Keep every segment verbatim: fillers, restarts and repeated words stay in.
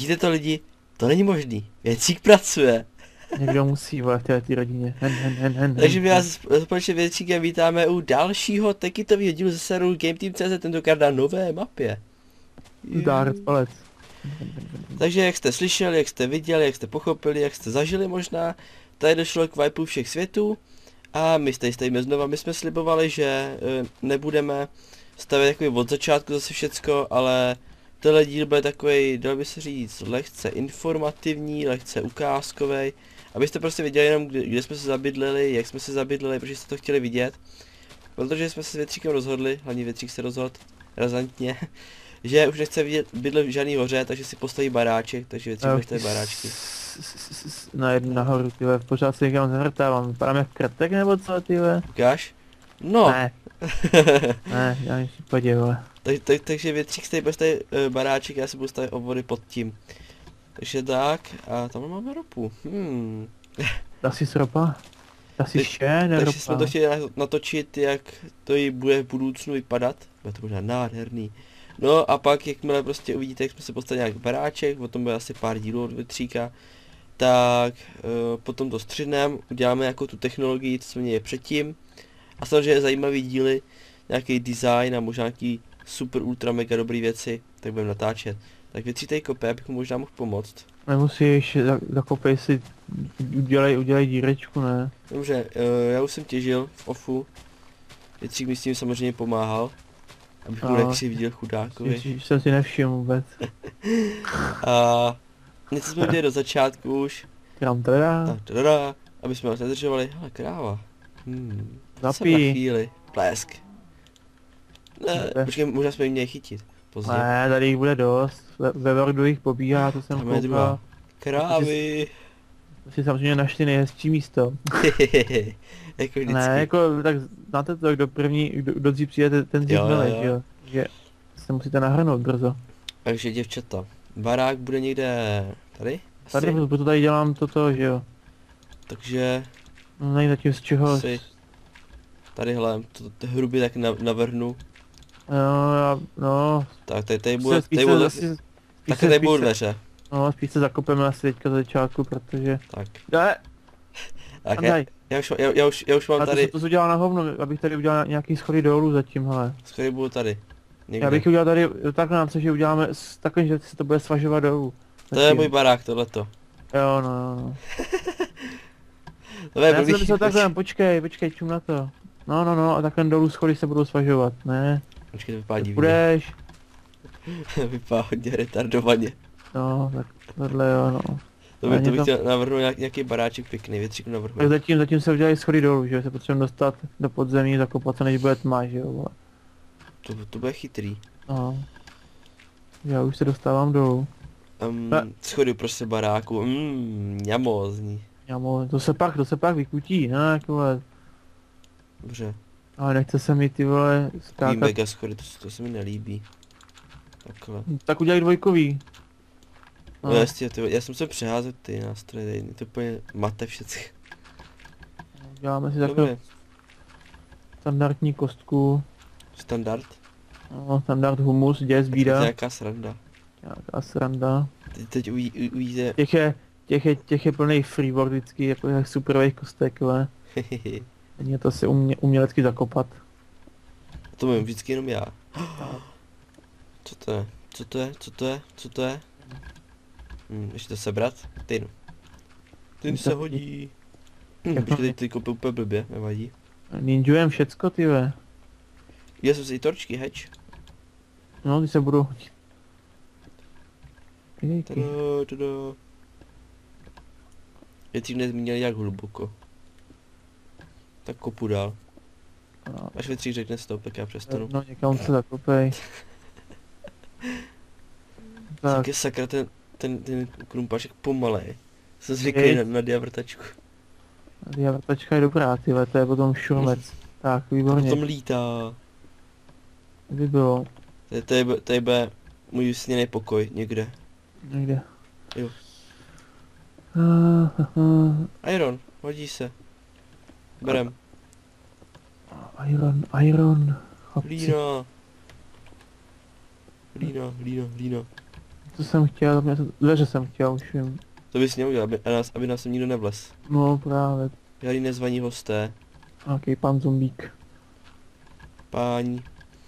Slyšíte to lidi? To není možný. Věcík pracuje. Někdo musí, vole, v této rodině. Hen, hen, hen, hen, Takže my hen. vás společně Věcíkem vítáme u dalšího tekitového dílu ze serveru GameTeam tečka cé zet, tentokrát na nové mapě. Zdár palec. Takže jak jste slyšeli, jak jste viděli, jak jste pochopili, jak jste zažili možná, tady došlo k wipu všech světů a my tady stojíme znova, my jsme slibovali, že e, nebudeme stavět takový od začátku zase všecko, ale tenhle díl bude takový, dalo by se říct, lehce informativní, lehce ukázkový, abyste prostě viděli jenom, kde, kde jsme se zabydlili, jak jsme se zabydlili, protože jste to chtěli vidět. Protože jsme se s Větříkem rozhodli, hlavně Větřík se rozhodl razantně, že už nechce vidět bydlet v žádný hoře, takže si postaví baráček, takže Větřík bude staví baráčky. Na jednu nahoru, tyhle, pořád se někam zahrtávám, vypadám jak kratek nebo co, tyhle? Ukáž? No. Ne, ne, já v případě, vole. tak, tak, takže Větřík staví bude stavit uh, baráček, já si budu stavit obvody pod tím. Takže tak, a tam máme ropu. Hmm. Dá si sropa? Dá si Teď- vše, ne Takže ropa. jsme to chtěli na- natočit, jak to jí bude v budoucnu vypadat. Bude to možná nádherný. No a pak, jakmile prostě uvidíte, jak jsme se postavili nějak baráček, o tom bude asi pár dílů od Větříka, tak uh, potom to střihneme, uděláme jako tu technologii, co jsme měli předtím. A samozřejmě zajímavý díly, nějaký design a možná nějaký super ultra mega dobrý věci, tak budeme natáčet. Tak Větřík tady kope, abych mu možná mohl pomoct. Nemusíš, za- zakopej si, udělej, udělej dírečku, ne? Dobře, uh, já už jsem těžil v ofu. Větřík mi s tím samozřejmě pomáhal, abych mu No. nekřivdil chudákovi. Ježiš, jsem si nevšiml vůbec. A něco jsme udělali do začátku už, Kram teda, tak tadada, aby jsme vás nedržovali. Hele, kráva. Hmm. Jsem na zapí. chvíli. Plesk. Ne, Ne. počkej, možná jsme ji měli chytit. Pozdě. Ne, tady jich bude dost. Ve, ve Wordu jich pobíhá, to jsem Tam je koukal. druhá. Krávy. To si samozřejmě našli nejhezčí místo. Jako vždycky. Ne, jako, tak znáte to, kdo první, kdo, kdo dřív přijde, ten- ten dřív Jo, jo, mele, jo. že jo? Že se musíte nahrnout brzo. Takže děvčata. Barák bude někde tady? Asi. Tady, proto tady dělám toto, že jo. Takže No není zatím z čeho. asi tadyhle, to, to hrubě tak na, navrhnu. No, já, no. Tak tady, tady Spíš bude, se- spíš tady se bude, zase- spíš tak se- tady spíš budou se- dveře. No, spíš se zakopeme asi teďka za začátku, protože... Tak. Ne, Tak já, Andrej, já, už, já, já, už, já už mám a to, tady, se- to se udělá na hovno, abych tady udělal nějaký schody dolů zatím, hele. schody budou tady. Někde. Já bych udělal tady takhle na co, že uděláme s- takhle, že se to bude svažovat dolů. To je můj barák, tohleto. Jo, no, no, no. To je Já jsem blbý. to myslel takhle, počkej, počkej, čum na to. No, no, no, a takhle dolů schody se budou svažovat, ne? Počkej, to vypadá Tak divně. budeš. Vypadá hodně retardovaně. No, tak tohle jo, no. To bych, Ani to bych to- chtěl navrhnout nějak, nějaký baráček pěkný, větřík Tak navrhnu. zatím, zatím se udělají schody dolů, že se potřebujeme dostat do podzemí, zakopat se, než bude tma, že jo, vole. To, to bude chytrý. No. Já už se dostávám dolů. Um, Ne. schody prostě baráku, mmm, ňamózní. Já mo, to se pak, to se pak vykutí, ne, jak vole. Dobře, Ale nechce se mi ty vole takový skákat. mega schody, to, to se mi nelíbí. Takhle. Tak udělej dvojkový. No, jasně, ty, já jsem se přeházet ty nástroje, tady, mě to úplně mate všechny. Děláme si takovou Dobře, standardní kostku. standard. No, standard humus, děs, To je bída. nějaká sranda. Nějaká sranda. Teď, teď uvidí, u- uvidíte, Těch je, těch je, těch je plný freeboard vždycky, jako jak superových kostek, vole. Není to si umě, umělecky zakopat. to mám vždycky jenom já. Co to je? Co to je? Co to je? Co to je? Hm, ještě to sebrat? Tynu. Ten To se hodí. hodí. Hm, Jak počkej, to- teď ty kope úplně blbě, nevadí. Ninjujem všecko, ty ve. Já jsem si i torčky, heč. No, ty se budou hodit. Jejky. Tada, tada. Větřík nezmínil jak hluboko. Tak kopu dál. No, Až Větřík řekne stop, tak já přestanu. no, někam se zakopej. Tak, Tak je sakra ten, ten, ten krumpaček pomalej. Jsem zvyklý Hej. na, na diavrtačku. diavrtačka je dobrá, ty ve, to je potom šurmec. Tak, výborně. Potom lítá. By bylo Tady, tady, bu- tady bude můj sněný pokoj někde. někde. Jo. Uh, uh, Iron, hodí se. Berem. Iron, Iron. Chlapci. Hlína. Hlína, hlína, hlína. Co jsem chtěl, mě to, dveře jsem chtěl, už vím. To bys měl udělat, aby nás, aby nás sem nikdo nevlez. No právě, Žádný nezvaní hosté. nějaký pan zombík. Páni.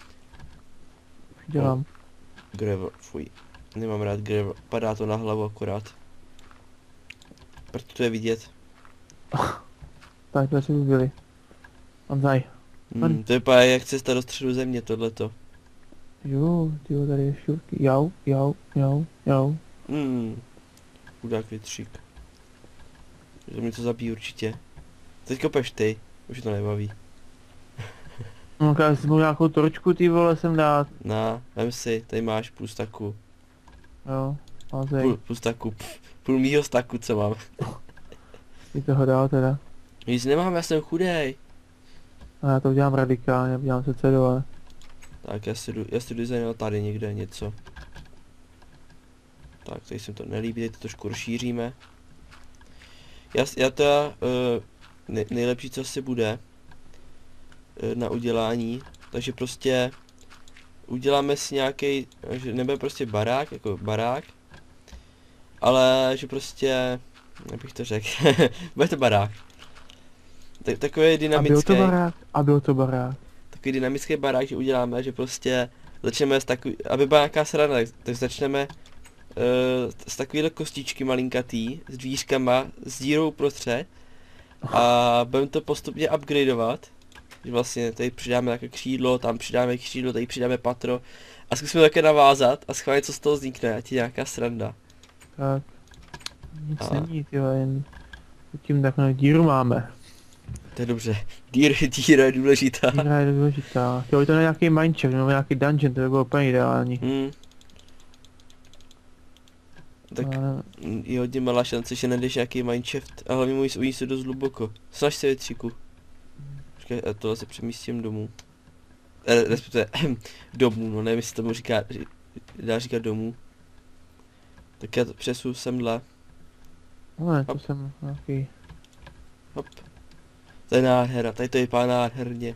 Dělám. Gravel, fuj. Nemám rád gravel, padá to na hlavu akorát. Proto to je vidět. Tak dveře by byly. Anzaj. Hmm, to vypadá jak cesta do středu země, tohleto. Jo, tyjo, tady je šurky. Jau, jau, jau, jau. Hmm. Chudák větřík. To mě to zabíjí určitě. Teď kopeš ty, už to nebaví. No, když jsem mohl nějakou torčku, ty vole, sem dát. Na, vem si, tady máš půl staku. Jo, anzaj. Půl, půl staku, pf, půl mýho staku, co mám. Ty toho dál teda. Nic nemám, já jsem chudej. A já to udělám radikálně, udělám se cedu, ale... Tak já si jdu, já si jdu designovat tady někde něco. Tak, tady se mi to nelíbí, teď to trošku rozšíříme. Já, já to uh, nej, nejlepší, co asi bude uh, na udělání, takže prostě uděláme si nějaký, že nebude prostě barák, jako barák, ale že prostě, jak bych to řekl, bude to barák. Tak, takový dynamický. A byl to barák, a byl to barák. Takový dynamický barák, že uděláme, že prostě začneme s takový, aby byla nějaká sranda, tak, tak začneme uh, s takovýhle kostičky malinkatý, s dvířkama, s dírou prostřed a budeme to postupně upgradeovat, že vlastně tady přidáme také křídlo, tam přidáme křídlo, tady přidáme patro a zkusíme také navázat a schválně co z toho vznikne, ať je nějaká sranda. Tak. Nic A- není, tyjo, jen... Tím takovou díru máme. To je dobře, díra, díra je důležitá. Díra je důležitá. Chtěl by to na nějaký mineshaft nebo nějaký dungeon, to by bylo úplně ideální. Hmm. Tak Ale... je hodně malá šance, že najdeš nějaký mineshaft, a hlavně můžeš ujít se dost hluboko. Snaž se větříku. Počkej, a tohle se přemístím domů. Eh, respektive domů, no nevím, jestli tomu říká, ří- dá říkat domů. Tak já to přesu semhle. Ale to Hop. jsem nějaký... Hop. To je nádhera, tady to vypadá nádherně.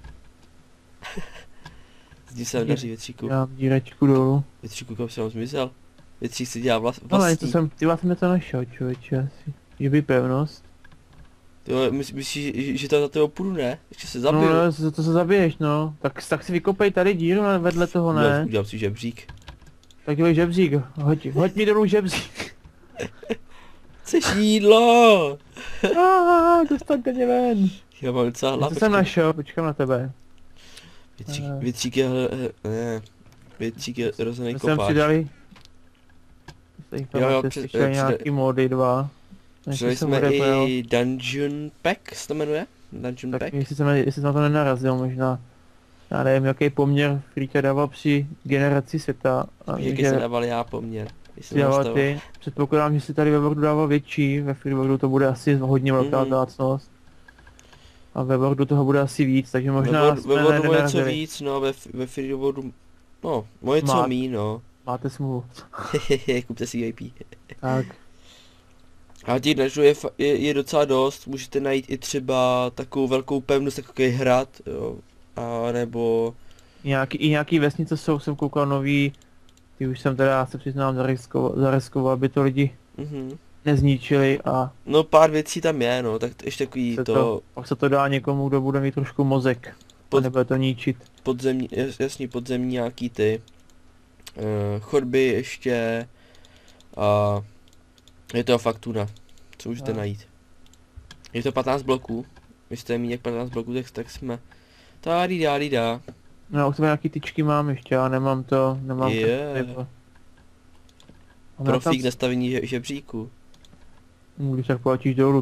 Zdi se Dír- daří větříku. Dělám dírečku dolů. Větříku, kam se vám zmizel? Větřík si dělá vlas, Ale vlastní. to jsem, ty jsem něco našel, člověče, asi. Že by pevnost. Ty vole, mys- myslíš, že- že to za tebou půjdu, ne? Ještě se zabiju. No, no, to, to se zabiješ, no. Tak, tak si vykopej tady díru, ale vedle toho Udělám, ne. udělám si žebřík. Tak dělej žebřík, hoď, hoď mi dolů žebřík. Chceš jídlo? Aaaa, dostaňte mě ven. Já mám docela Co hlavu. jsem našel, počkám na tebe. Větřík, Eh. větřík je, hle- he- ne. Větřík je rozhodný My jsme kopáč. přidali... Jste Jo, jo, jste při- přišli eh, přidali- nějaký mody dva. Než Přidali jsem jsme odepnul. i Dungeon Pack, se to jmenuje? Dungeon Tak Pack? jestli jsem, jestli jsem na to nenarazil možná. Já nevím, jaký poměr Freaka dával při generaci světa. A Jaký že jsem dával já poměr? Když jsem dával nastavil. ty. Předpokládám, že si tady ve Wordu dával větší, ve Freewordu to bude asi hodně velká Mhm. vzácnost. A ve Wordu toho bude asi víc, takže možná Ve Wordu- jsme ve Wordu ne- bude co nenarazili. víc, no, ve, f- ve Freewordu, no, moje Má- co mí, no. Máte smůlu. Kupte si V I P. Tak, A těch dungeonů je, fa- je, je docela dost, můžete najít i třeba takovou velkou pevnost, takový hrad, jo. A nebo, nějaký, i nějaký vesnice jsou, jsem koukal nový. Ty už jsem teda, já se přiznám, zareskoval, zareskoval, aby to lidi mhm. nezničili a No pár věcí tam je, no, tak ještě takový se to, to, pak se to dá někomu, kdo bude mít trošku mozek. Pod- Pod... Nebude to ničit. podzemní, jas- jasný podzemní nějaký ty uh, chodby ještě a je to faktura, co můžete No. najít. Je to patnáct bloků, vy jste mít jak patnáct bloků, tak, tak jsme tady dá, dá. No já u tebe nějaký tyčky mám ještě, já nemám to, nemám Je. to. Profík nastavení že, žebříku. Když tak platíš dolů.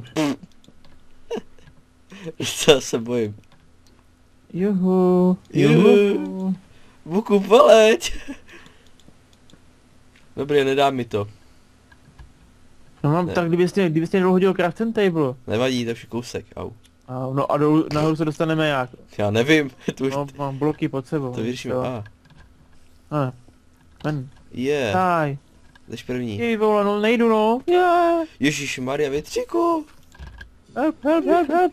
Co se bojím. Juhu, Juhu. juhu. Buku, poleď! Dobrý, nedá mi to. No mám, Ne. tak kdybys mě, kdybys mě dolů hodil crafting table. Nevadí, to je kousek, au. A, no a dolů, nahoru se dostaneme jak? Já nevím, to už, No mám bloky pod sebou. to vyřešíme, to- a. A, ven, Je, taj. jdeš první. Jej vole, no nejdu no. Je. Ježíš Maria, větříku! Help, help, help, help.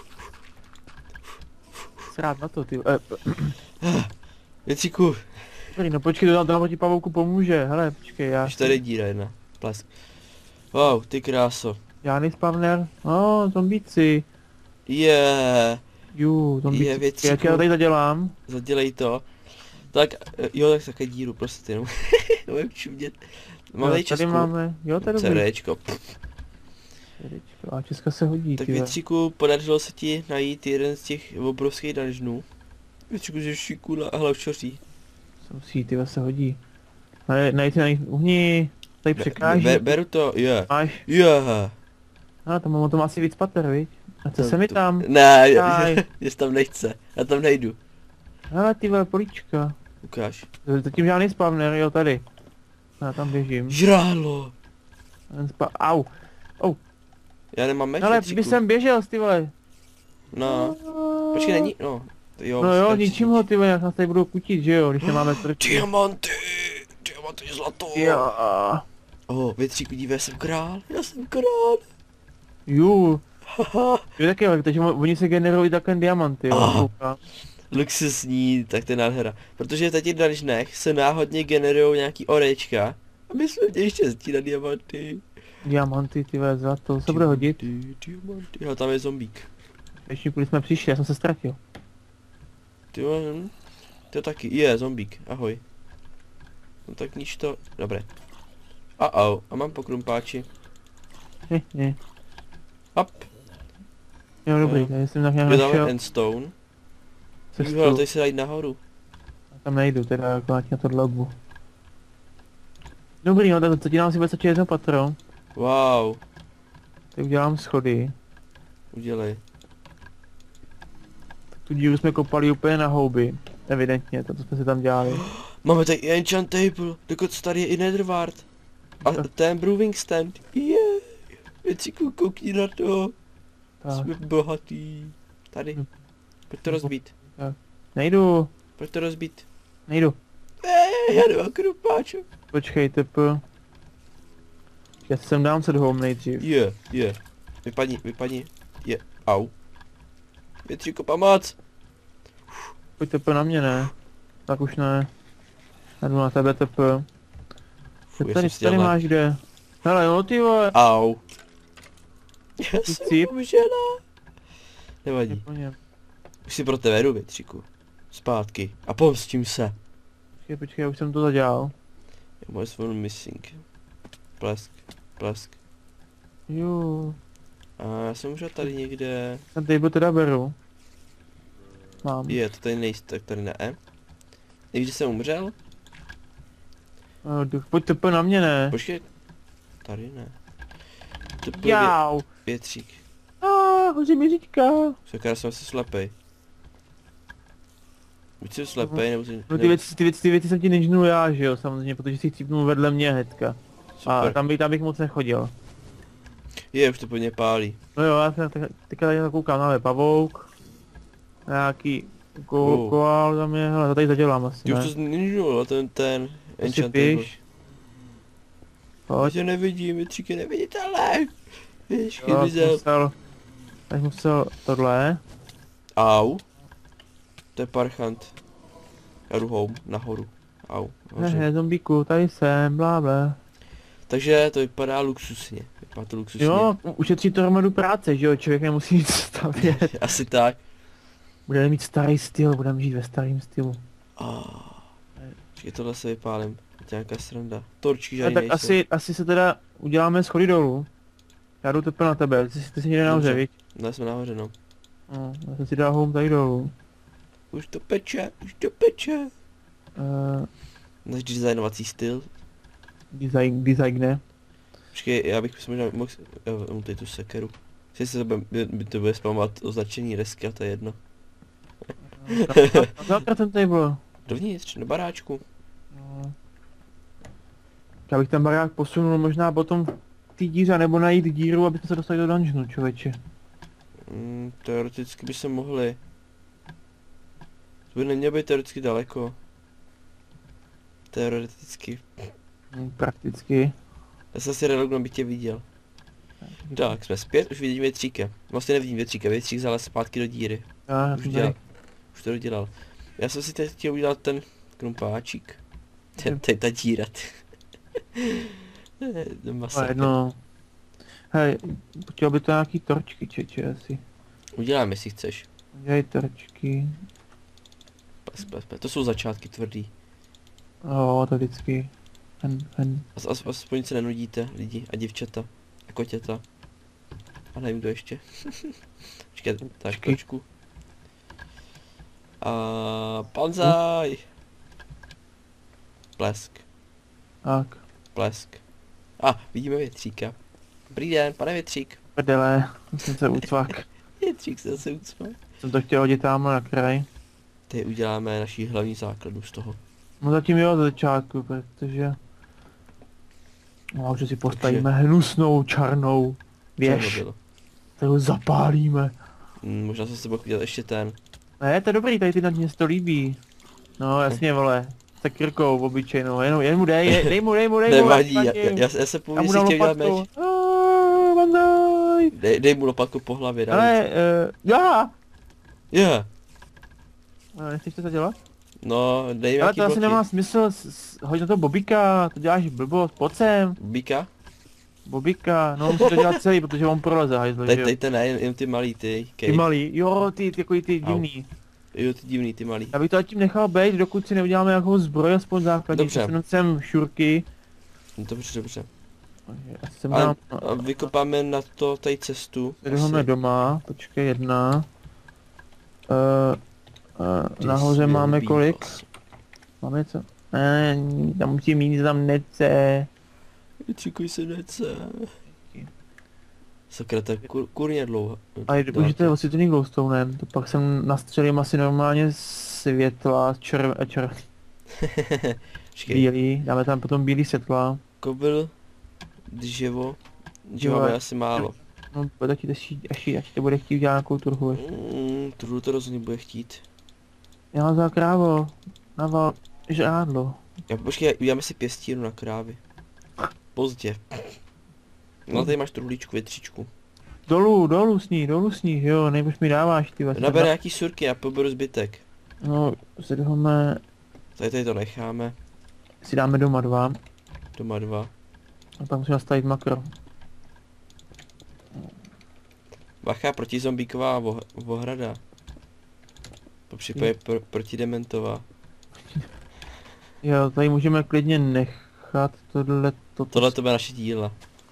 Srát na to ty, eh, Větříku, Dobrý, no počkej, to tam ti pavouku pomůže, hele, počkej, já... Už tady díra jedna. Plesk. Wow, ty kráso. Žádný spawner, no, zombíci. Je, yeah. Jú, zombíci, Je, větříku. já ti to tady zadělám. Zadělej to. Tak, eh, jo, tak také díru, prostě jenom. Nemůžu čumět. Mám Jo, tady tady Česku. máme, jo, tady dobrý. Cerečko. A Česka se hodí, Tak ty vole. větříku, podařilo se ti najít jeden z těch obrovských dungeonů. Větříku, že šiku na hlavčoří. Jsem si, ty vole, se hodí. Ale najít, najít, uhni, tady překáží. Be, beru to, je. Máš, Je. no, tam mám o tom asi víc pater, viď? A co To- se mi to- tam? Ne, Daj. jestli tam nechce. Já tam nejdu. Hele, ty vole, políčka. Ukáž. Zatím žádný spawner, jo, tady. Já tam běžím. Žrálo. Ten spa... Au. Já nemám meč, Ale větříku. by jsem běžel, ty vole. No. Počkej, není, no. Jo, No jo, stačí. ničím ho, ty vole, jak nás tady budou kutit, že jo, když nemáme trčky. Diamanty. Diamanty zlato. Jo. Oh, větříku, dívej, já jsem král. Já jsem král. Ju. Haha. Jo, taky, ale takže mo- oni se generují takhle diamanty, jo. Ah. koukám. Luxusní, tak to je nádhera. Protože v těch dungeonech se náhodně generují nějaký orečka. A my jsme měli štěstí na diamanty. Diamanty, ty vole, zlato, se bude hodit. Diamanty, diamanty. Jo, tam je zombík. Ještě když jsme přišli, já jsem se ztratil. Ty jo, hm. To taky, je, zombík, ahoj. No tak nič to, dobré. A au, a mám pokrumpáči. Ne, ne. Hop, Jo, dobrý, Jo. tady jsem tak nějak je tam našel endstone. cestu. Jo, tady se dá jít nahoru. Tam nejdu, teda jako na to dlabu. Dobrý, no tak to ti nám si bude stačit jedno patro. Wow, Tak udělám schody. udělej. Tu díru jsme kopali úplně na houby. Evidentně, to, co jsme si tam dělali. Máme tady i enchant table, dokonce tady je i netherward. A ten brewing stand, je. Věciku, koukni na to. Tak, Jsme bohatý. Tady. Hm. Pojď to rozbít. nejdu, Pojď to rozbít. nejdu. Eee, já nemám krumpáčů. Počkej, tep. Já si sem dám set home nejdřív. Je, je. Vypadni, vypadni. Je, au. Větříku, pomoc. Pojď tep na mě, ne? Tak už ne. Já jdu na tebe tep. Fuj, Ty já tady, jsem tady stěl máš kde? Hele, no ty vole. Au. Já Ty jsem cíp. umřela. Nevadí. Po něm. Už si pro tebe jdu, větříku. Zpátky. A pomstím se. Počkej, počkej, já už jsem to zadělal. Moje phone missing. Plesk, plesk. Jo. A já jsem už tady někde. Ten table teda beru. Mám. Je, to tady nejste, tak tady ne. Nevíš, že jsem umřel? Uh, jdu- Pojď tep na mě, ne? Počkej. Tady ne. To byl vě, Jau. větřík. Ah, hoří mi říčka. Sakra, já jsem asi slepej. Buď jsem slepej, nebo si... No ty věci, ty věci, ty věci jsem ti nežnul já, že jo, samozřejmě, protože jsi cípnul vedle mě hnedka. A Super. tam bych, tam bych moc nechodil. Je, už to po ně pálí. No jo, já se tak- teďka tady koukám, máme pavouk. Nějaký ko, Oh. koál tam je, hele, to tady zadělám asi, Ty už ne? to znižil, ten, ten... To si Enchant table. píš. Já Pojď, tě nevidím, větřík je neviditelné. Víš, jo, chybizel. musel, tak musel tohle. Au. To je parchant. Já jdu home, nahoru. Au. nahoře. Hehe, zombíku, tady jsem, bláble. Takže to vypadá luxusně. Vypadá to luxusně. Jo, u- ušetří to hromadu práce, že jo, člověk nemusí nic stavět. Asi tak. Budeme mít starý styl, budeme žít ve starém stylu. Ah. Počkej, tohle se vypálím. To je nějaká sranda. Torčky A žádný tak nejsou. asi, asi se teda uděláme schody dolů. Já jdu teprve na tebe, ty, jsi- ty jsi někde nahoře, Dobře. viď? No, jsme nahoře, no. No, já jsem si dal home tady dolů. Už to peče, už to peče. Uh, Náš designovací styl. design, design ne. Počkej, já bych si možná mohl... Jo, mám tady tu sekeru. Jestli se to bude, by, by to bude spamovat označení resky a to je jedno. Zavtra ten table. Dovnitř, do baráčku. No. Já bych ten barák posunul možná potom v té díře, nebo najít díru, aby jsme se dostali do dungeonu, člověče. Mm, teoreticky by se mohli. To by nemělo být teoreticky daleko. Teoreticky. Hm, prakticky. Já jsem si relognu, abych tě viděl. Tak, jsme zpět, už vidím větříka. Vlastně nevidím větříka, větřík zalez zpátky do díry. Já, já Už jsem dělal. tady. Už to dodělal. Já jsem si teď chtěl udělat ten krumpáčik. Ten, ten ta díra. Masakr. No. Hej, chtěl by to nějaký torčky, čeče, asi. Udělám, jestli chceš. Udělej torčky. Pes, pes, pes. To jsou začátky tvrdý. Jo, to vždycky. Hen, hen. As, as, aspoň se nenudíte, lidi a děvčata. A kotěta. A nevím, kdo ještě. Počkej, tak Počkej. trošku. A panzaj! Plesk, Tak, plesk. A, vidíme větříka. Dobrý den, pane větřík. prdele, jsem se ucvak. Větřík se zase ucval. Jsem to chtěl hodit tamhle na kraj. Teď uděláme naší hlavní základu z toho. No zatím jo, za začátku, protože... No, že si postavíme hnusnou černou Co to věž, bylo? kterou zapálíme. Hmm, možná jsem se mohl udělat ještě ten. Ne, to je dobrý, tady ty na mě to líbí. No jasně, vole. Se krkou obyčejnou, jen, jen mu dej, je- dej mu, dej mu, dej mu. Nevadí, já, ať já, platí. já, já se Já původně mu si dám chtěl dělat lopatku. meč. Aaaa, bandaj. Dej, dej mu lopatku po hlavě, dám. Ale, uh, já. Je. No, nechceš to zadělat? No, dej Ale nějaký to asi bloky. nemá smysl, s- s- hoď na to bobíka, to děláš blbost, pojď sem. Bíka? Bobíka, no musíš to dělat celý, protože on proleze, hajzle, Dej, že jo. dejte ne, jen, jen ty malý, ty. Ty Kej. malý, jo, ty, ty, takový ty Au. divný. Jo, ty divný, ty malý. Já bych to tím nechal být, dokud si neuděláme nějakou zbroj, aspoň základní. Dobře. Přesunu sem šurky. Dobře, dobře. Asi sem A, dám, a vykopáme na to tady cestu. tady máme asi. doma, počkej, jedna. Uh, uh, Ty nahoře jsi máme byl kolik? bývas. Máme co? Ne, tam musím mít, tam nece. Čekuj se nece. Sakra, to je kur, kurně dlouho. A je důležité osvětlený glowstonem, to pak sem nastřelím asi normálně světla, červ, eh, červ, Počkej, bílý, dáme tam potom bílý světla. kobyl, dřevo, dřevo Jo, máme asi málo. No, bude ti to šít, až, až to bude chtít dělat nějakou turhu. ještě. Mm, trudu to rozhodně bude chtít. Já mám za krávo, naval, žrádlo. Já, počkej, uděláme si pěstínu na krávy. Pozdě. No tady máš truhlíčku, větříčku. Dolů, dolů s ní, dolů s ní, jo, nejbrž mi dáváš ty vlastně. Naber nějaký surky, já poberu zbytek. No, si dáme, Tady, tady to necháme. si dáme doma dva, Doma dva. a pak musím nastavit makro. Bacha, protizombíková voh ohrada. Po případě pro protidementová. Jo, tady můžeme klidně nechat tohle, to, Tohle to bude naše díla.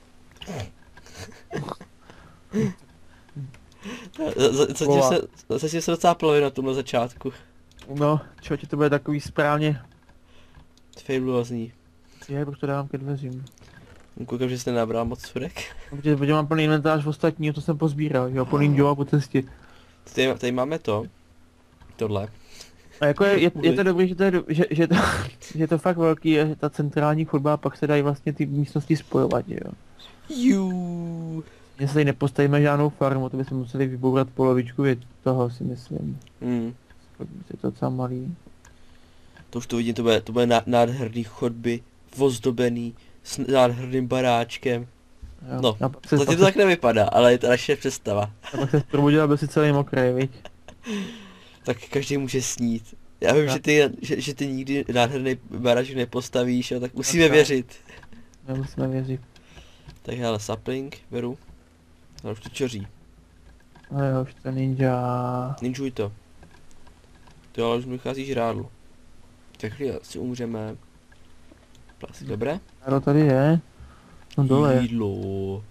Za- za- Zatím Volá. se, zatím se docela plavím na tomhle začátku. No, člověče, to bude takový správně, Fabulozní. je, proč to dávám ke dveřím. Koukám, že jste nabral moc surek. No, protože, protože mám plný inventář v ostatního, co jsem pozbíral, jo, plný joa po cestě. Tady, tady máme to. Tohle. A jako je, je, je to dobrý, že to je, do- že, že, to, že je to fakt velký, že ta centrální chodba, a pak se dají vlastně ty místnosti spojovat, že jo. Jú. Mně se tady nepostavíme žádnou farmu, to bychom museli vybourat polovičku věc toho, si myslím. Hmm. Je to docela malý. To už to vidím, to bude, to bude ná- nádherný chodby, ozdobený, s nádherným baráčkem. Jo. No, A pak se, Zatím pak to se, tak nevypadá, ale je to naše představa. a pak se probudil, aby si celý mokrý, viď? Tak každý může snít. Já vím, Tak. že ty, že, že ty nikdy nádherný baráček nepostavíš, ale tak musíme tak. věřit. Nemusíme věřit. Tak hele, sapling, beru. Ale už to čoří. No jo, už to ninja. Ninjuj to. To ale už mi vychází žrádlo. Tak chvíli asi umřeme. Plastik, dobré? Áro tady je. No dole je. Jídlo.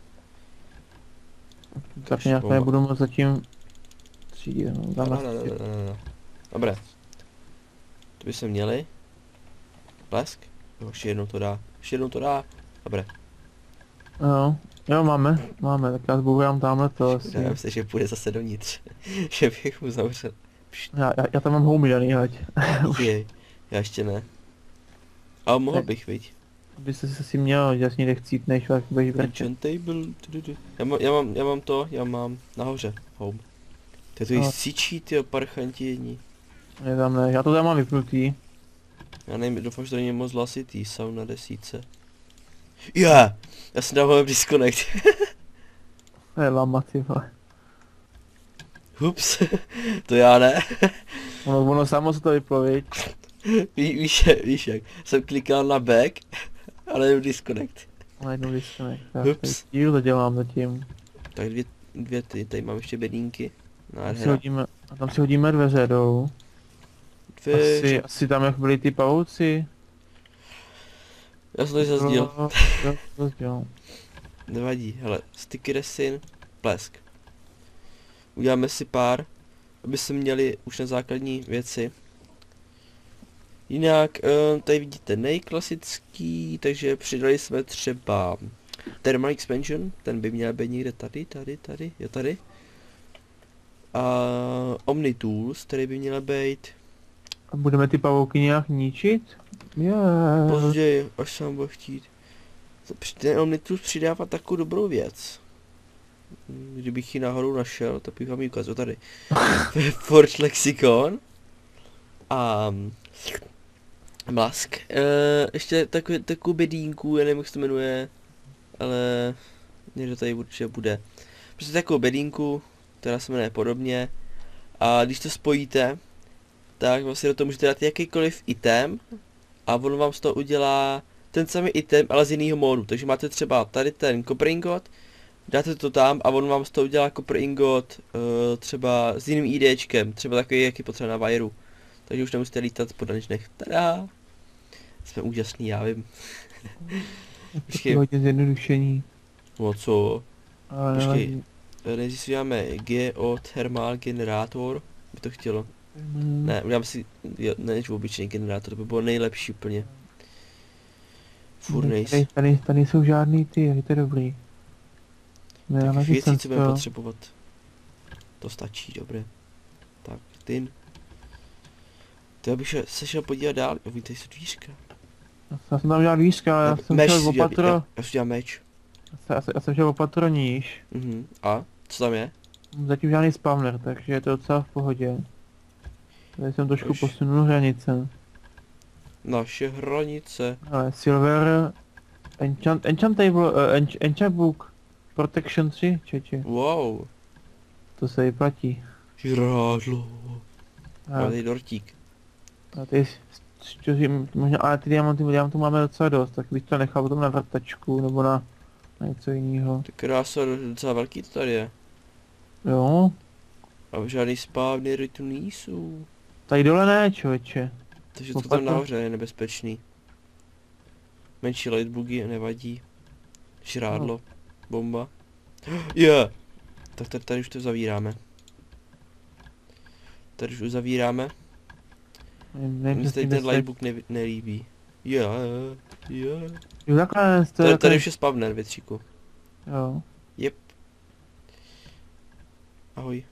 Tak nějak bomba. nebudu moc zatím třídit, no, No, dám no, asi- no, no, no, no. Dobré. To by se měli. Plesk? Jo, ještě jednou to dá. Ještě jednou to dá. Dobré. No, jo máme, máme, tak já zbourám tamhle to asi. Já myslím, že půjde zase dovnitř. Že bych mu zavřel. Já, já, já tam mám homey daný, ať. Jej, já ještě ne. Ale mohl Ne. bych, viď? Aby se si měl, že si nechcítneš, tak budeš brečet. Action table. tududu. Já, mám, já, mám, já mám to, já mám nahoře. Home. To je to No. jí sičí, tyjo, parchanti jedni. Ne, tam ne, já to tam mám vypnutý. Já nevím, doufám, že to není moc hlasitý, sound na desíce. Já! Já jsem dal web disconnect. To je lama, ty vole. Ups, to já ne. Ono, ono samo se to vyplo, viď? Ví, víš, víš jak, jsem klikal na back, ale jenom disconnect. Na jednou disconnect. Já Ups. díl to dělám zatím. Tak dvě, dvě ty, tady mám ještě bedínky. Tam si Nádhera. hodíme, a tam si hodíme dveře dolů. Dvě, Asi, asi tam jak byli ty pavouci. já jsem tady zazdíl. Jo, jo, zazdíl. Nevadí, hele, sticky resin, plesk. Uděláme si pár, aby se měli už na základní věci. Jinak, eh, tady vidíte nejklasický, takže přidali jsme třeba Thermal Expansion, ten by měl být někde tady, tady, tady, jo tady. A Omni Tools, který by měl být A budeme ty pavouky nějak ničit? Je. později, až sám bude chtít. Ten Omni Tools přidává takovou dobrou věc. Kdybych ji náhodou našel, tak bych vám ji ukázal tady. Forge Lexicon. A Blask. E, ještě takový, takovou bedínku, já nevím, jak se to jmenuje, ale někdo tady určitě bude. Prostě takovou bedínku, která se jmenuje podobně. A když to spojíte, tak vlastně do toho můžete dát jakýkoliv item a on vám z toho udělá ten samý item, ale z jiného módu. Takže máte třeba tady ten copper ingot, dáte to tam a on vám z toho udělá copper ingot uh, třeba s jiným IDčkem, třeba takový, jaký potřeba na wireu. Takže už nemusíte lítat po dungeonech. Tada! Jsme úžasný, já vím. Počkej. Hodně zjednodušení. No co? Ale Počkej. nevadí. Nejdřív si uděláme geothermal generátor, by to chtělo. Mm. Ne, udělám si, jo, ne, obyčejný generátor, to by bylo nejlepší úplně. Furt Tady, nejsi. tady, tady jsou žádný ty, je to dobrý. Ne, ale Tak ty věcí, jsem co budeme to- potřebovat. To stačí, dobré. Tak, tin. To bych šel, se šel podívat dál, jo, tady jsou dvířka. Já jsem tam udělal výška, ale já jsem Meč šel si o udělal- patro, já, já si udělám meč. já, jsem- já jsem šel o patro níž. Mhm. A? Co tam je? Zatím žádný spawner, takže je to docela v pohodě. Tady jsem trošku Už. posunul hranice. Naše hranice. Ale Silver, Enchant, Enchantable, uh, ench, Enchant Book, Protection tři, čeče, Wow. to se vyplatí. Žrádlo. A, Máme tady dortík. a ty, čtyři, možná, ale ty diamanty, diamantů máme docela dost, tak bych to nechal potom na vrtačku, nebo na, na něco jiného. Tak krása, docela velký to tady je. Jo, A žádný spawnery tu nejsou. tady dole ne, člověče. Takže to Opa, tam to- nahoře je nebezpečný. Menší lightbugy nevadí. Žrádlo. Bomba. Je! Yeah. Tak tady, tady už to zavíráme. Tady už uzavíráme. Nevím, Mně nevím, se tady jestli ten deset. lightbook ne, nelíbí. Je, je. Jo, takhle, to Tady, je tady takhle, už je spawner, větříku. jo. Jep. Ahoj.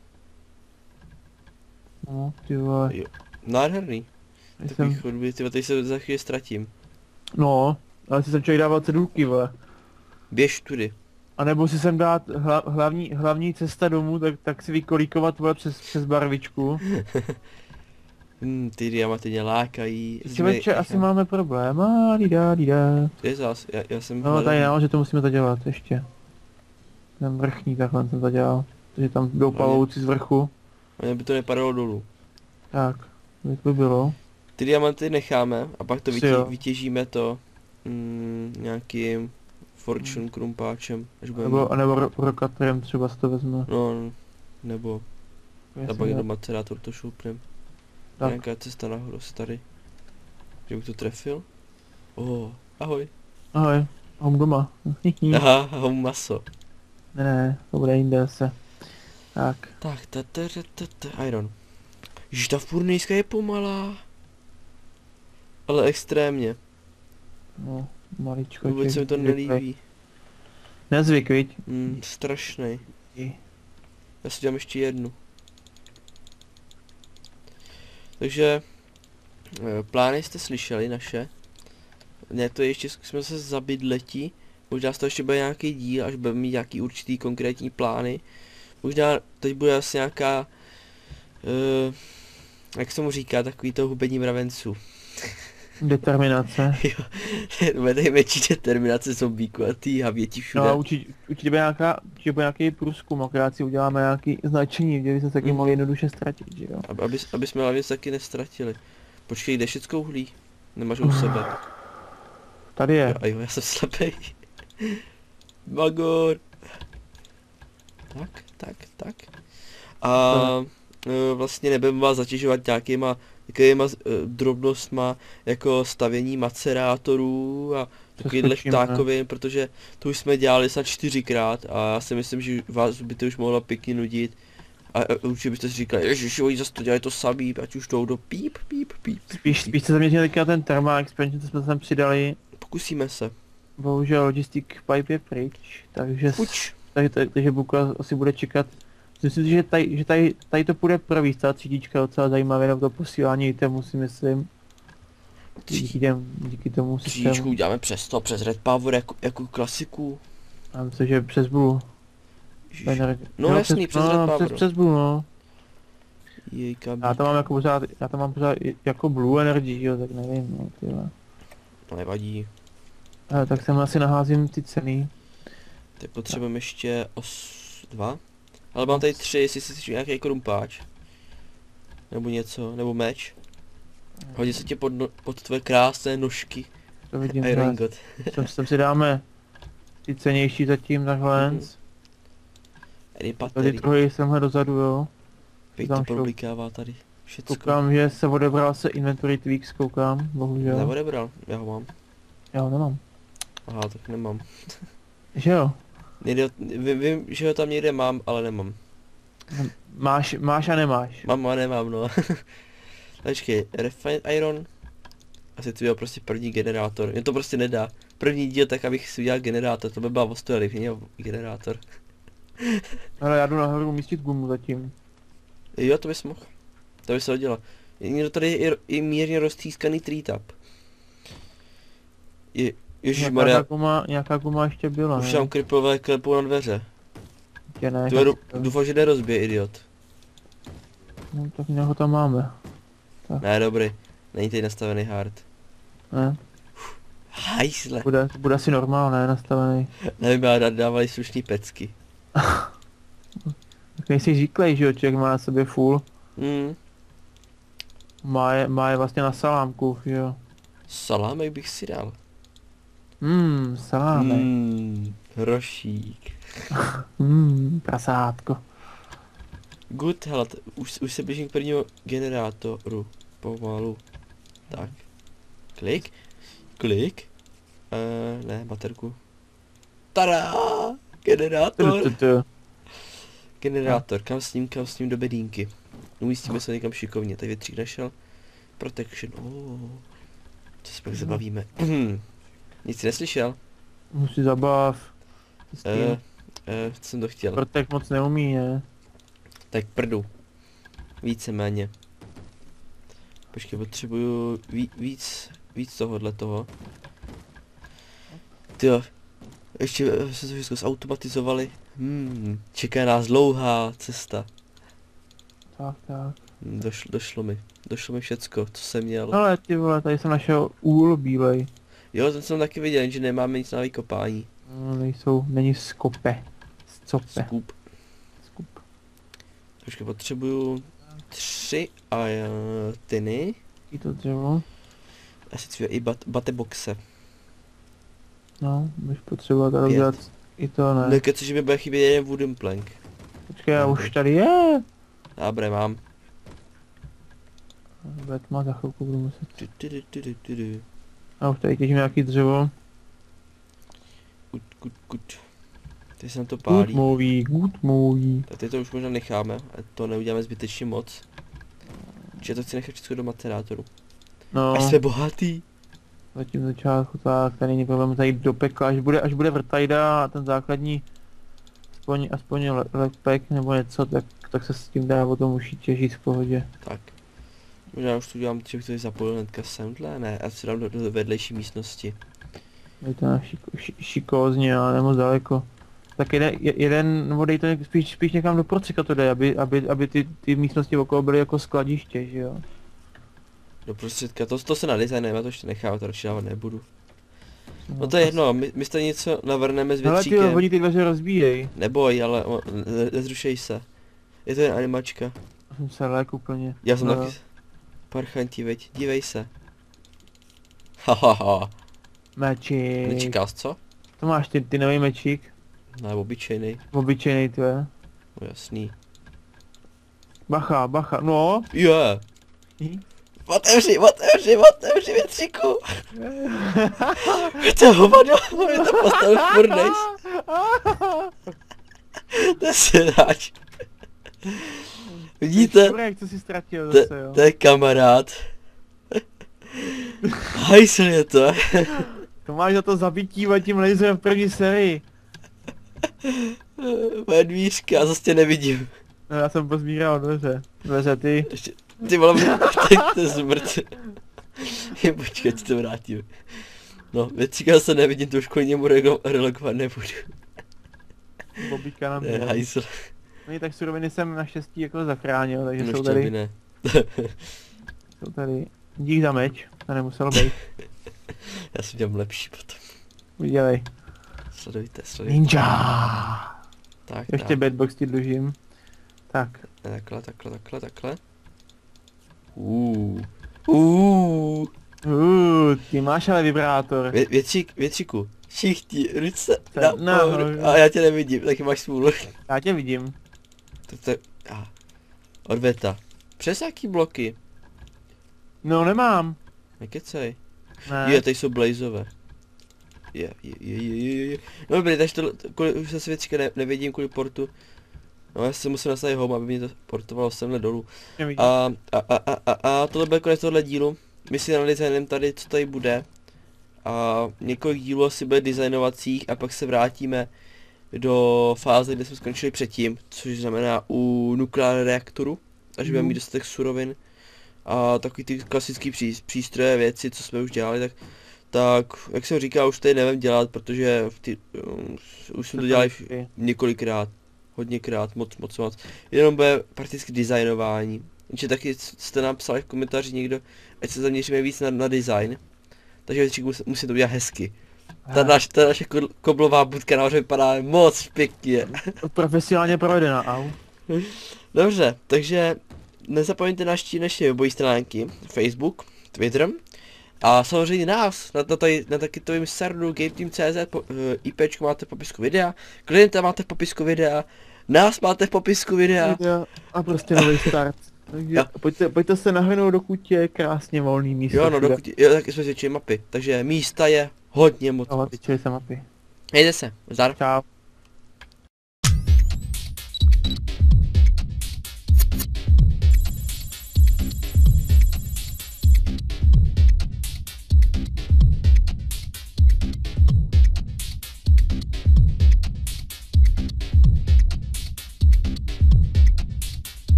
No, ty vole, Jo. Nádherný. já Takový jsem, chodby, ty tady se za chvíli ztratím. no, ale si jsem člověk dával cedulky, vole. Běž tudy. A nebo si sem dát hla, hlavní, hlavní cesta domů, tak, tak si vykolíkovat vole přes, přes barvičku. Hm, ty diamanty mě lákají. Člověče, asi máme problém, a dida, dida. Je zás, já, já jsem No tady no, že to musíme zadělat ještě. Ten vrchní takhle jsem zadělal. Takže tam jdou No, pavouci z vrchu. Ani by to nepadalo dolů. Tak, jak by bylo. Ty diamanty necháme a pak to Si vytě, jo. vytěžíme to mm, nějakým fortune krumpáčem, až budeme... Nebo, nebo ro, rokatrem třeba si to vezme. No, nebo a Jestli pak ne. do macerátor to šoupnem. Tak. Nějaká cesta nahoru asi tady. Že bych to trefil? Oh, ahoj. Ahoj, hom doma. Aha, home maso. Ne, ne, to bude jinde se. Tak, Tak, ta, ta, ta, ta, ta, iron. Ježiš, ta furnejska je pomalá. Ale extrémně. no, maličko. Vůbec se mi to nelíbí. Nezvyk, viď? Mm, strašnej. Já si dělám ještě jednu. Takže eh, plány jste slyšeli naše. Ne, to je ještě jsme se zabydletí. Možná z toho ještě bude nějaký díl, až budeme mít nějaký určitý konkrétní plány. Možná teď bude asi nějaká, uh, jak se mu říká, takový to hubení mravenců. Determinace. Jo, bude tady větší determinace zombíku a ty havěti všude. No a určitě, určitě bude nějaká, určitě bude nějaký průzkum, akorát si uděláme nějaký značení, kde by se taky Mm. mohli jednoduše ztratit, že jo? Aby, aby, aby jsme hlavně se taky nestratili. Počkej, kde všecko uhlí? Nemáš u sebe. Tady je. Jo, a jo, já jsem slepej. Magor. Tak, tak, tak. A e, vlastně nebudeme vás zatěžovat nějakýma takovýma e, drobnostma, jako stavění macerátorů a takovýhle ptákovým, protože to už jsme dělali snad čtyřikrát a já si myslím, že vás by to už mohlo pěkně nudit. A, a určitě byste si říkali, ježiši, oni zase to dělají to samý, ať už jdou do píp, píp, píp. Spíš, spíš se zaměřili teďka ten thermal expansion, co jsme tam přidali. Pokusíme se. Bohužel logistic pipe je pryč, takže... Fuč. Takže, takže, takže Buka asi bude čekat. Myslím si, že tady, že tady, tady to půjde prvý, ta třídička docela zajímavé, nebo to posílání itemů si myslím. Díky, těm, díky tomu systému. Třídičku uděláme přes to, přes Red Power jako, jako klasiku. A myslím, že přes Blue. No jasný, přes, přes Red Power. Přes, přes Blue, no. Jejka, já to mám jako pořád, já to mám pořád jako Blue Energy, jo, tak nevím, no, tyhle. To nevadí. Ale tak sem asi naházím ty ceny. Teď potřebujeme ještě os... dva. Ale mám tady tři, jestli si nějaký krumpáč. Nebo něco, nebo meč. Hodí se tě pod, no, pod tvé krásné nožky. To vidím, Iron God. Sem, sem si dáme ty cenější zatím takhle. Mm. Tady druhý semhle dozadu, jo. Pěk to problikává tady. Všecko. Koukám, že se odebral se inventory tweaks, koukám, bohužel. Neodebral, já ho mám. Já ho nemám. Aha, tak nemám. Že jo? Někde, vím, vím, že ho tam někde mám, ale nemám. Máš, máš a nemáš. Mám a nemám, no. Počkej, Refined Iron. Asi to byl prostě první generátor. Mě to prostě nedá. První díl tak, abych si udělal generátor, to by byla ostuda, kdybych měl generátor. Ale já jdu nahoru umístit gumu zatím. Jo, to bys mohl. To by se hodilo. Někdo tady je i mírně roztřískaný treetap. Je, ježišmarja. Nějaká guma, nějaká guma ještě byla, už ne? tam kriplové klepou na dveře. Tě ne, Tvoje, doufám, že nerozbije, idiot. No tak nějak ho tam máme. Tak. Ne, dobrý. Není tady nastavený hard. Ne. Hajsle. Bude, bude asi normál, ne, nastavený. Nevím, já dávali slušný pecky. Tak nejsi zvyklý, že jo, člověk má na sobě full. Hmm. Má je, má je vlastně na salámku, že jo. Salámek bych si dal. Hmm, salámek. Hmm, hrošík. Hmm, prasátko. Good, hele, už, už se blížím k prvnímu generátoru. Pomalu. Tak. Klik. Klik. Uh, ne, baterku. Tada! Generátor. Generátor, kam s ním, kam s ním do bedínky. Umístíme se někam šikovně, tady větřík našel. Protection, oh. Co se pak zabavíme. Nic si neslyšel? Musí zabav. Uh, uh, co jsem to chtěl? Protect moc neumí, ne? Tak prdu. Víceméně. Počkej, potřebuju ví, víc, víc tohohle toho. Tyjo. Ještě se to všechno zautomatizovali. Hmm, čeká nás dlouhá cesta. Tak, tak. Došlo, došlo mi. Došlo mi všecko, co jsem měl. Ale ty vole, tady jsem našel úl bílej. Jo, ten jsem taky viděl, že nemáme nic na vykopání. No, nejsou, není skope. Scope. Skup. Skup. Počkej, potřebuju tři a uh, tyny. I to dřevo. Asi tři i bat, bateboxe. No, bych potřeboval tady udělat i to, ne. Nekec, že mi bude chybět jeden wooden plank. Počkej, já už tady je. Dobré, mám. Bude tma, za chvilku budu muset. Du, du, du, du, du, du. A už tady těžím nějaký dřevo. Good, good, good. Teď se nám to Good pálí. movie, good movie. Tak teď to už možná necháme, a to neuděláme zbytečně moc. Čiže to chci nechat všechno do macerátoru. No, Až jsme bohatý. zatím začátku tak, tady není problém zajít do pekla, až bude, až bude vrtajda a ten základní aspoň, aspoň lepek nebo něco, tak, tak se s tím dá o tom určitě žít v pohodě. Tak. Možná už to udělám, že bych to zapojil hnedka semhle, ne, a si dám do, do vedlejší místnosti. Je to na šiko, ši, šikozně, ale nebo daleko. Tak jeden, jeden, nebo dej to něk, spíš, spíš někam do procika to dej, aby, aby, aby ty, ty místnosti okolo byly jako skladiště, že jo. Do prostředka, to, to se nadizajnujeme, já to ještě nechám, to radši dávat nebudu. No to je jedno, my, my stejně něco navrhneme s hele ty větříkem. oni ty dveře rozbíjej. Neboj, ale o, ne, nezrušej se. Je to jen animačka. Jsem se lék úplně. Já jsem no. taky... Parchanti, veď, dívej se. Hahaha. Mečík. Nečekal jsi, co? To máš ty, ty nový mečík? Ne, obyčejný. Obyčejný tvé. No jasný. Bacha, bacha, no. Je. Yeah. Otevři, otevři, otevři větříku. To je hovado, je to postavil furt To je siráč. Vidíte? Šurek, co jsi ztratil zase, jo. To je kamarád. Hajsl je to. To máš za to zabití tím laserem v první sérii. Moje dvířka, zase tě nevidím. No, já jsem pozbíral dveře. Dveře ty. Ještě, ty vole, teď to je smrt. Je, počkej, ti to vrátím. No, většika se nevidím, to už kvůli němu relokovat nebudu. Bobíka nám To je hajsl. No tak suroviny jsem naštěstí jako zachránil, takže No, jsou tady. ne. Jsou tady. Dík za meč, to nemuselo být. Já jsem dělám lepší potom. Udělej. Sledujte, sledujte. Ninja! Tak, Ještě tak. bedbox ti dlužím. Tak. Takhle, takhle, takhle, takhle. Uuu. Uuu. Uh, ty máš ale vibrátor. Vě, většík, většiku. Všichni, ruce Tak, nahoru. no, A já tě nevidím, taky máš smůlu. Já tě vidím. To, to, ah. Odveta. Přes jaký bloky? No nemám. Nekecej. Ne. Je, tady jsou blazové. Je, je, je, je, je. No dobrý, takže to, kvůli, už zase většika ne, nevidím kvůli portu. No já se musím nastavit home, aby mě to portovalo semhle dolů. Nevidím. A, a, a, a, a, a tohle bude konec tohle dílu. My si analyzujeme tady, co tady bude. A několik dílů asi bude designovacích a pak se vrátíme do fáze, kde jsme skončili předtím, což znamená u nukleárního reaktoru, až budeme mít dostatek surovin a takový ty klasický pří, přístroje, věci, co jsme už dělali, tak, tak jak jsem říkal, už tady nevím dělat, protože ty, um, už jsme to dělali několikrát, hodněkrát, moc, moc, moc, jenom bude prakticky designování. Takže taky jste nám psali v komentáři někdo, ať se zaměříme víc na, na design, takže vždycky musím, musím to udělat hezky. Ta, naš, ta naše koblová budka nahoře vypadá moc pěkně. Profesionálně provedená, au. Dobře, takže nezapomeňte naštívit naše webové stránky, Facebook, Twitter a samozřejmě nás, na, na, tady, na takytovým serveru GameTeam tečka cé zet, po, uh, IPčko máte v popisku videa, klienta máte v popisku videa, nás máte v popisku videa. A prostě nový start. Takže pojďte, pojďte se nahnout, dokud je krásně volný místo. Jo, no dokud, jo, taky jsme zvětšili mapy, takže místa je hodně moc. Ale vyčili se mapy. Mějte se, zdar. Čau.